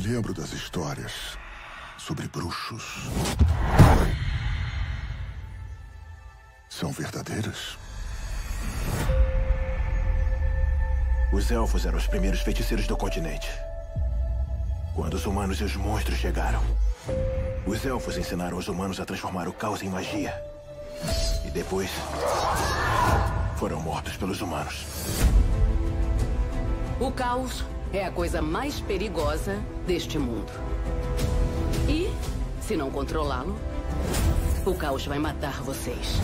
lembro das histórias sobre bruxos. São verdadeiras? Os elfos eram os primeiros feiticeiros do continente. Quando os humanos e os monstros chegaram, os elfos ensinaram os humanos a transformar o caos em magia. E depois, foram mortos pelos humanos. O caos é a coisa mais perigosa deste mundo. E, se não controlá-lo, o caos vai matar vocês.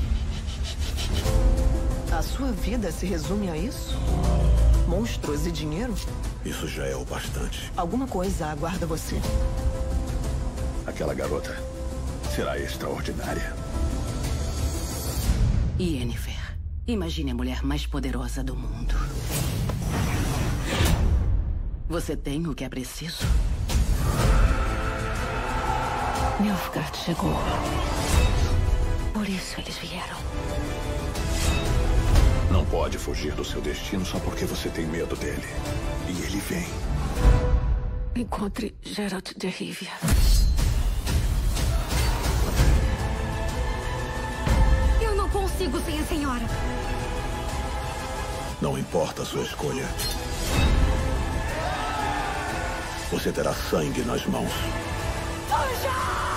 A sua vida se resume a isso? Monstros e dinheiro? Isso já é o bastante. Alguma coisa aguarda você. Aquela garota será extraordinária. Yennefer, imagine a mulher mais poderosa do mundo. Você tem o que é preciso? Nilfgaard chegou. Por isso eles vieram. Não pode fugir do seu destino só porque você tem medo dele. E ele vem. Encontre Geralt de Rivia. Eu não consigo sem a senhora. Não importa a sua escolha. Você terá sangue nas mãos. Fuja!